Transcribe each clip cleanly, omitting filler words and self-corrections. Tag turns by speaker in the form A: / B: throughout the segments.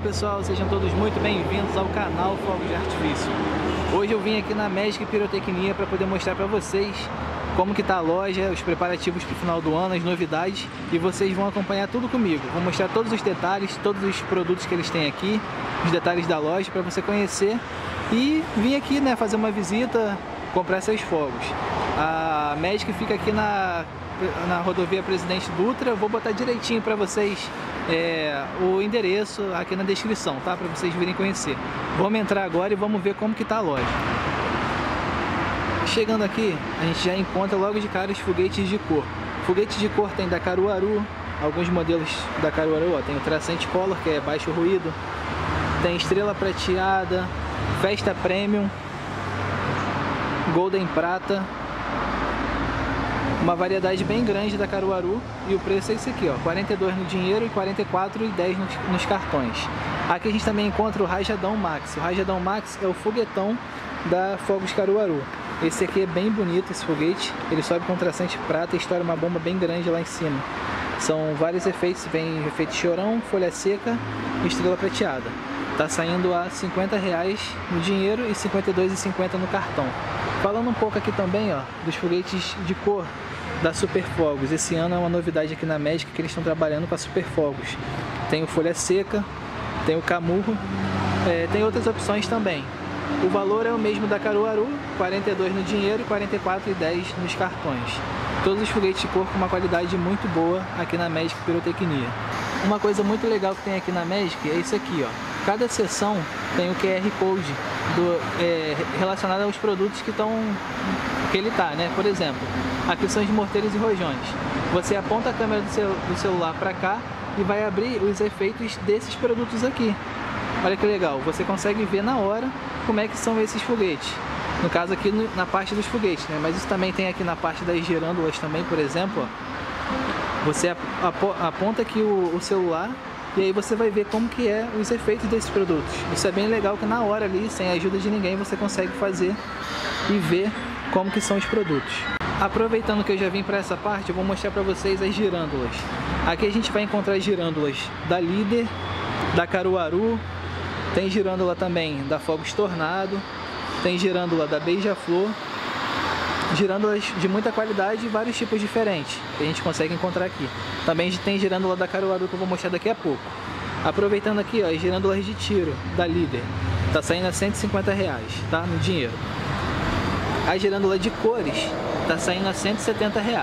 A: pessoal, sejam todos muito bem-vindos ao canal Fogos de Artifício. Hoje eu vim aqui na Magic Pirotecnia para poder mostrar para vocês como que tá a loja, os preparativos para o final do ano, as novidades, e vocês vão acompanhar tudo comigo. Vou mostrar todos os detalhes, todos os produtos que eles têm aqui, os detalhes da loja para você conhecer e vir aqui, né, fazer uma visita, comprar seus fogos. A Magic fica aqui na rodovia Presidente Dutra. Vou botar direitinho para vocês o endereço aqui na descrição, tá? Para vocês virem conhecer. Vamos entrar agora e vamos ver como que tá a loja. Chegando aqui, a gente já encontra logo de cara os foguetes de cor. Foguete de cor tem da Caruaru, alguns modelos da Caruaru, ó, tem o Traçante Color, que é baixo ruído, tem Estrela Prateada, Festa Premium, Golden Prata, uma variedade bem grande da Caruaru, e o preço é esse aqui, ó, 42 no dinheiro e 44,10 nos cartões. Aqui a gente também encontra o Rajadão Max. O Rajadão Max é o foguetão da Fogos Caruaru. Esse aqui é bem bonito, esse foguete. Ele sobe com traçante prata e estoura uma bomba bem grande lá em cima. São vários efeitos, vem efeito chorão, folha seca e estrela prateada. Tá saindo a R$50 no dinheiro e R$52,50 no cartão. Falando um pouco aqui também, ó, dos foguetes de cor da Super Fogos. Esse ano é uma novidade aqui na Magic que eles estão trabalhando com a Super Fogos. Tem o folha seca, tem o camurro, tem outras opções também. O valor é o mesmo da Caruaru, 42 no dinheiro e 44,10 nos cartões. Todos os foguetes de cor com uma qualidade muito boa aqui na Magic Pirotecnia. Uma coisa muito legal que tem aqui na Magic é isso aqui, ó. Cada seção tem o QR Code relacionado aos produtos que ele tá, né? Por exemplo, aqui são os morteiros e rojões. Você aponta a câmera do celular para cá e vai abrir os efeitos desses produtos aqui. Olha que legal, você consegue ver na hora como é que são esses foguetes. No caso aqui na parte dos foguetes, né? Mas isso também tem aqui na parte das girândolas também, por exemplo, ó. Você aponta aqui o celular e aí você vai ver como que é os efeitos desses produtos. Isso é bem legal, que na hora ali, sem a ajuda de ninguém, você consegue fazer e ver como que são os produtos. Aproveitando que eu já vim para essa parte, eu vou mostrar para vocês as girândolas. Aqui a gente vai encontrar as girândolas da Líder, da Caruaru, tem girândola também da Fogos Tornado, tem girândola da Beija-Flor, girândolas de muita qualidade e vários tipos diferentes que a gente consegue encontrar aqui. Também tem girândola da Caruaru que eu vou mostrar daqui a pouco. Aproveitando aqui, ó, as girândolas de tiro da Líder, tá saindo a R$150, tá? No dinheiro. A girândola de cores tá saindo a R$170.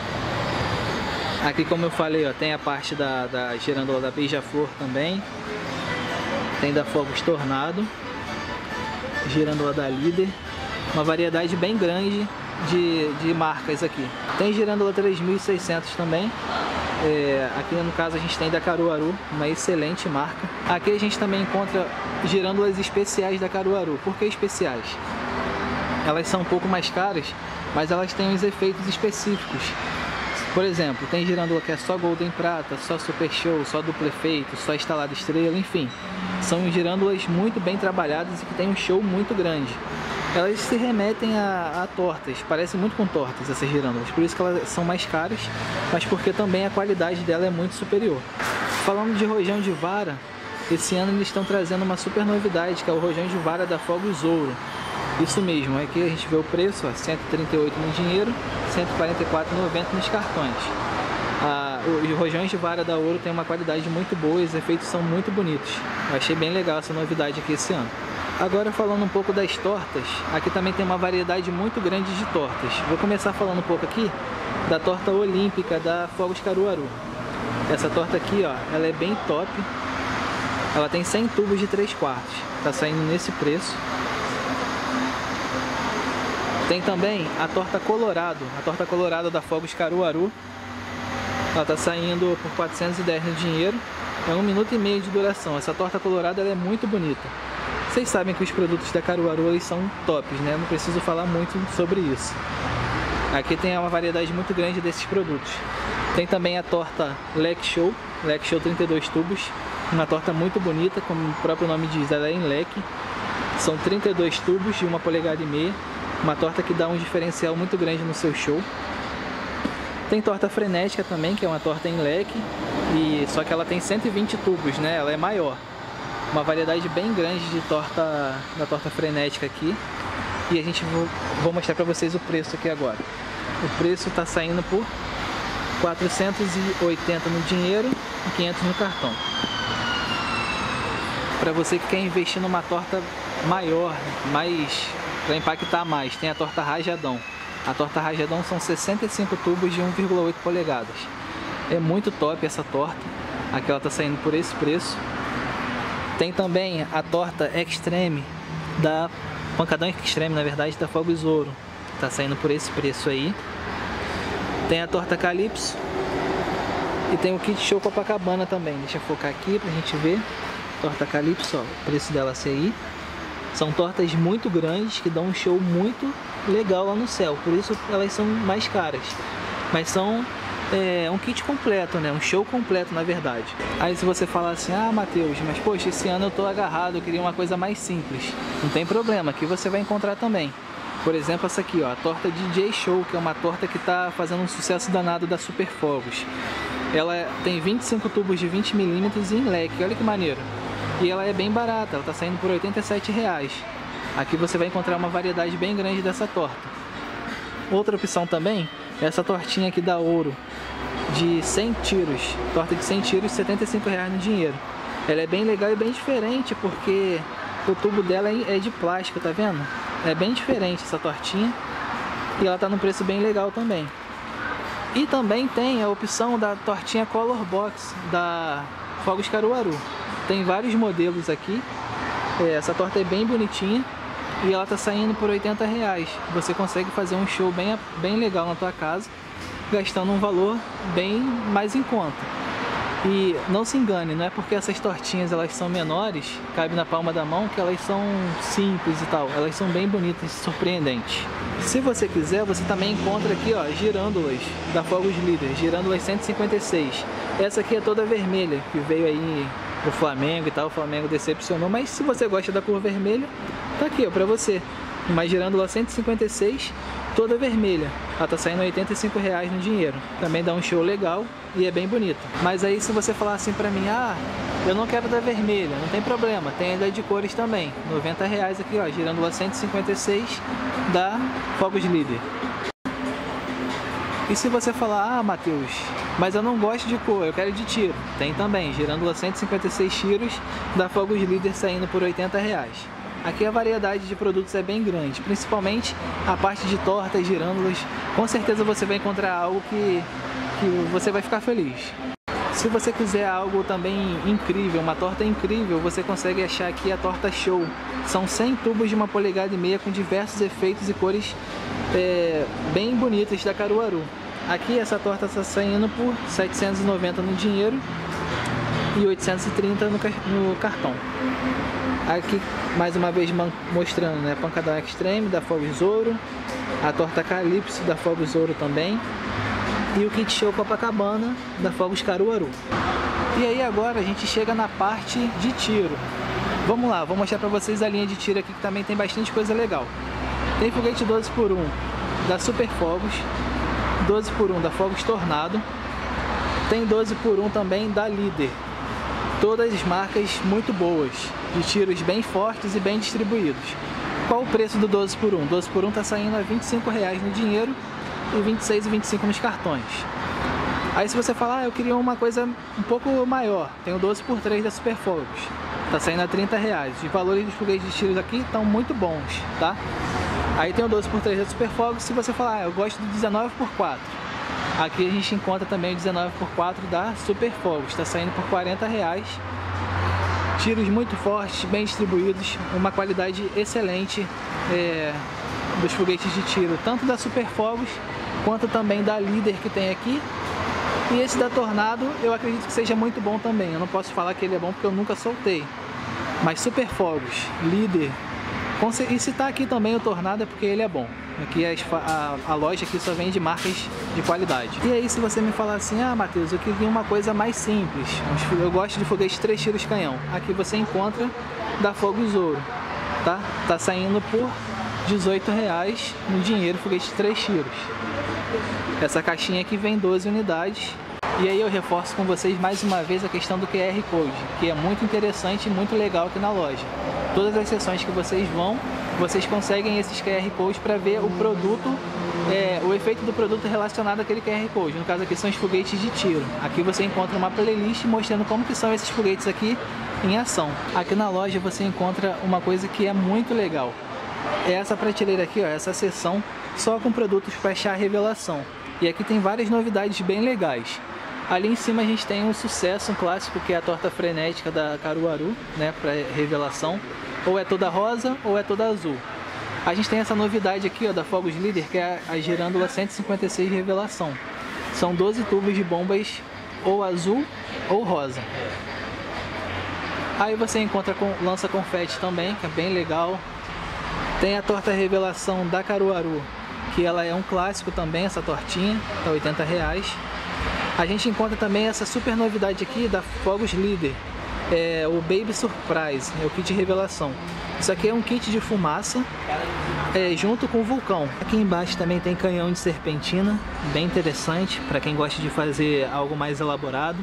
A: Aqui, como eu falei, ó, tem a parte da girândola da Beija-Flor também. Tem da Fogos Tornado, girândola da Líder, uma variedade bem grande de marcas aqui. Tem girândola 3600 também. Aqui no caso a gente tem da Caruaru, uma excelente marca. Aqui a gente também encontra girândolas especiais da Caruaru. Por que especiais? Elas são um pouco mais caras, mas elas têm os efeitos específicos. Por exemplo, tem girândola que é só Golden Prata, só Super Show, só duplo efeito, só instalada estrela, enfim. São girândolas muito bem trabalhadas e que tem um show muito grande. Elas se remetem a tortas, parecem muito com tortas essas girândolas, por isso que elas são mais caras, mas porque também a qualidade dela é muito superior. Falando de rojão de vara, esse ano eles estão trazendo uma super novidade, que é o rojão de vara da Fogos Ouro. Isso mesmo, aqui a gente vê o preço, ó, 138 no dinheiro, 144,90 nos cartões. Os rojões de vara da Ouro tem uma qualidade muito boa, os efeitos são muito bonitos. Eu achei bem legal essa novidade aqui esse ano. Agora falando um pouco das tortas, aqui também tem uma variedade muito grande de tortas. Vou começar falando um pouco aqui da torta olímpica da Fogos Caruaru. Essa torta aqui, ó, ela é bem top. Ela tem 100 tubos de 3/4, tá saindo nesse preço. Tem também a torta colorado da Fogos Caruaru. Ela tá saindo por 410 no dinheiro. É 1 minuto e meio de duração. Essa torta colorada ela é muito bonita. Vocês sabem que os produtos da Caruaru eles são tops, né? Não preciso falar muito sobre isso. Aqui tem uma variedade muito grande desses produtos. Tem também a torta Leque Show 32 tubos. Uma torta muito bonita, como o próprio nome diz, ela é em leque. São 32 tubos de 1,5 polegadas. Uma torta que dá um diferencial muito grande no seu show. Tem torta frenética também, que é uma torta em leque, só que ela tem 120 tubos, né? Ela é maior. uma variedade bem grande de torta, da torta frenética aqui. E a gente vou mostrar para vocês o preço aqui agora. O preço está saindo por 480 no dinheiro e 500 no cartão. Para você que quer investir numa torta maior, para impactar mais, tem a torta Rajadão. A torta Rajadão são 65 tubos de 1,8 polegadas. É muito top essa torta. Aqui ela está saindo por esse preço. Tem também a torta Extreme, da Pancadão Extreme, na verdade, da Fogos Ouro. Está saindo por esse preço aí. Tem a torta Calypso. E tem o kit show Copacabana também. Deixa eu focar aqui pra gente ver. Torta Calypso, ó, o preço dela aí. São tortas muito grandes que dão um show muito legal lá no céu. Por isso elas são mais caras. Mas são um kit completo, né? Um show completo, na verdade. Aí se você falar assim, ah, Matheus, mas poxa, esse ano eu tô agarrado, eu queria uma coisa mais simples. Não tem problema, aqui você vai encontrar também. Por exemplo, essa aqui, ó, a torta DJ Show, que é uma torta que tá fazendo um sucesso danado da Super Fogos. Ela tem 25 tubos de 20 mm em leque, olha que maneiro. E ela é bem barata, ela tá saindo por R$ 87,00. Aqui você vai encontrar uma variedade bem grande dessa torta. Outra opção também é essa tortinha aqui da Ouro, de 100 tiros. Torta de 100 tiros, R$ 75,00 no dinheiro. Ela é bem legal e bem diferente, porque o tubo dela é de plástico, tá vendo? É bem diferente essa tortinha. E ela tá num preço bem legal também. E também tem a opção da tortinha Color Box, da Fogos Caruaru. Tem vários modelos aqui. Essa torta é bem bonitinha e ela tá saindo por R$ 80,00. Você consegue fazer um show bem legal na tua casa, gastando um valor bem mais em conta. E não se engane, não é porque essas tortinhas elas são menores, cabe na palma da mão, que elas são simples e tal. Elas são bem bonitas e surpreendentes. Se você quiser, você também encontra aqui, ó, girândolas da Fogos Líder, girândolas 156. Essa aqui é toda vermelha, que veio aí pro Flamengo e tal, o Flamengo decepcionou, mas se você gosta da cor vermelha, tá aqui, ó, pra você. Uma girândola 156, toda vermelha. Ela tá saindo R$ 85,00 no dinheiro. Também dá um show legal e é bem bonito. Mas aí se você falar assim pra mim, ah, eu não quero da vermelha, não tem problema, tem ainda de cores também. R$ 90,00 aqui, ó, girândola 156 da Fogos Líder. E se você falar, ah, Matheus, mas eu não gosto de cor, eu quero de tiro. Tem também, girândola 156 tiros da Fogos Líder saindo por R$ 80,00. Aqui a variedade de produtos é bem grande, principalmente a parte de tortas, girândolas. Com certeza você vai encontrar algo que você vai ficar feliz. Se você quiser algo também incrível, uma torta incrível, você consegue achar aqui a torta Show. São 100 tubos de 1,5 polegadas com diversos efeitos e cores bem bonitas da Caruaru. Aqui essa torta está saindo por R$ 790 no dinheiro e R$ 830 no cartão. Aqui mais uma vez mostrando, né, a Pancadão Extreme da Fogos Ouro, a torta Calypso da Fogos Ouro também e o kit show Copacabana da Fogos Caruaru. E aí agora a gente chega na parte de tiro. Vamos lá, vou mostrar pra vocês a linha de tiro aqui que também tem bastante coisa legal. Tem foguete 12x1 da Super Fogos, 12x1 da Fogos Tornado, tem 12x1 também da Líder. Todas as marcas muito boas, de tiros bem fortes e bem distribuídos. Qual o preço do 12x1? 12x1 está saindo a R$ 25,00 no dinheiro e R$ 26,25 nos cartões. Aí se você falar, ah, eu queria uma coisa um pouco maior, tem o 12x3 da Super Fogos, está saindo a R$ 30,00. Os valores dos foguetes de tiros aqui estão muito bons, tá? Aí tem o 12x3 da Super Fogos, se você falar, ah, eu gosto do 19x4. Aqui a gente encontra também o 19x4 da Super Fogos, está saindo por R$ 40,00. Tiros muito fortes, bem distribuídos, uma qualidade excelente dos foguetes de tiro, tanto da Super Fogos quanto também da Líder que tem aqui. E esse da Tornado eu acredito que seja muito bom também. Eu não posso falar que ele é bom porque eu nunca soltei. Mas Super Fogos, Líder, e se tá aqui também o Tornado é porque ele é bom. Aqui a loja aqui só vende marcas de qualidade. E aí se você me falar assim, ah, Matheus, eu queria uma coisa mais simples, eu gosto de foguete 3 tiros canhão. Aqui você encontra da Fogos Ouro, tá? Tá saindo por R$ 18,00 no dinheiro, foguete 3 tiros. Essa caixinha aqui vem 12 unidades E aí eu reforço com vocês mais uma vez a questão do QR Code, que é muito interessante e muito legal aqui na loja. Todas as sessões que vocês vão, vocês conseguem esses QR Codes para ver o produto, o efeito do produto relacionado àquele QR Code. No caso aqui são os foguetes de tiro. Aqui você encontra uma playlist mostrando como que são esses foguetes aqui em ação. Aqui na loja você encontra uma coisa que é muito legal. É essa prateleira aqui, ó, essa seção só com produtos para chá revelação. E aqui tem várias novidades bem legais. Ali em cima a gente tem um sucesso, um clássico, que é a torta frenética da Caruaru, né, para revelação. Ou é toda rosa ou é toda azul. A gente tem essa novidade aqui, ó, da Fogos Líder, que é a girândola 156 revelação. São 12 tubos de bombas ou azul ou rosa. Aí você encontra com lança confete também, que é bem legal. Tem a torta revelação da Caruaru, que ela é um clássico também, essa tortinha, tá R$80. A gente encontra também essa super novidade aqui da Fogos Líder, o Baby Surprise, é o kit de revelação. Isso aqui é um kit de fumaça, junto com o vulcão. Aqui embaixo também tem canhão de serpentina, bem interessante para quem gosta de fazer algo mais elaborado.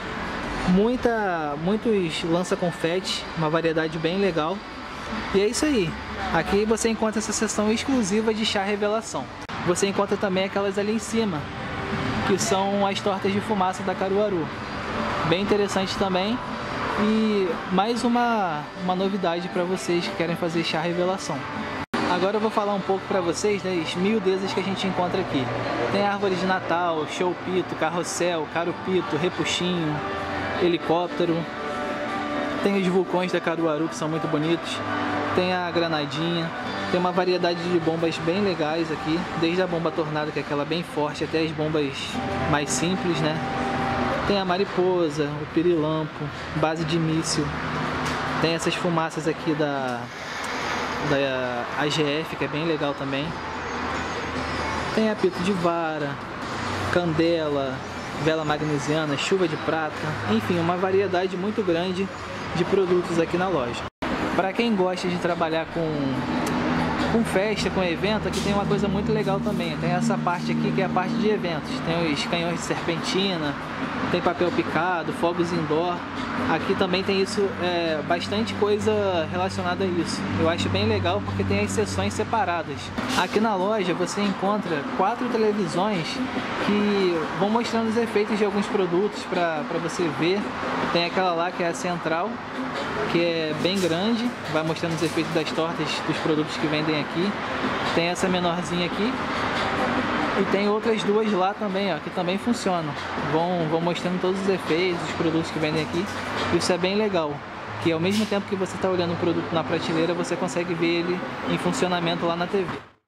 A: Muitos lança-confete, uma variedade bem legal. E é isso aí. Aqui você encontra essa seção exclusiva de chá revelação. Você encontra também aquelas ali em cima, que são as tortas de fumaça da Caruaru. Bem interessante também. E mais uma novidade para vocês que querem fazer chá revelação. Agora eu vou falar um pouco para vocês das miudezas que a gente encontra aqui. Tem árvore de Natal, choupito, carrossel, carupito, repuxinho, helicóptero. Tem os vulcões da Caruaru, que são muito bonitos. Tem a granadinha. Tem uma variedade de bombas bem legais aqui, desde a bomba tornado, que é aquela bem forte, até as bombas mais simples, né? Tem a mariposa, o pirilampo, base de míssil. Tem essas fumaças aqui da AGF, que é bem legal também. Tem apito de vara, candela, vela magnesiana, chuva de prata, enfim, uma variedade muito grande de produtos aqui na loja. Para quem gosta de trabalhar com festa, com evento, aqui tem uma coisa muito legal também. Tem essa parte aqui que é a parte de eventos. Tem os canhões de serpentina, tem papel picado, fogos indoor. Aqui também tem isso, bastante coisa relacionada a isso. Eu acho bem legal porque tem as seções separadas. Aqui na loja você encontra 4 televisões que vão mostrando os efeitos de alguns produtos para você ver. Tem aquela lá que é a central, que é bem grande, vai mostrando os efeitos das tortas, dos produtos que vendem aqui. Tem essa menorzinha aqui e tem outras duas lá também, ó, que também funcionam. Vão mostrando todos os efeitos, os produtos que vendem aqui. Isso é bem legal, que ao mesmo tempo que você está olhando o produto na prateleira, você consegue ver ele em funcionamento lá na TV.